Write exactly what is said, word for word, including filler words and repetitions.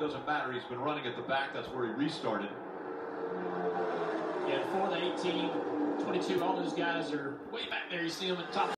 doesn't matter. He's been running at the back. That's where he restarted. Yeah, for the eighteen, twenty-two, all those guys are way back there. You see them at the top.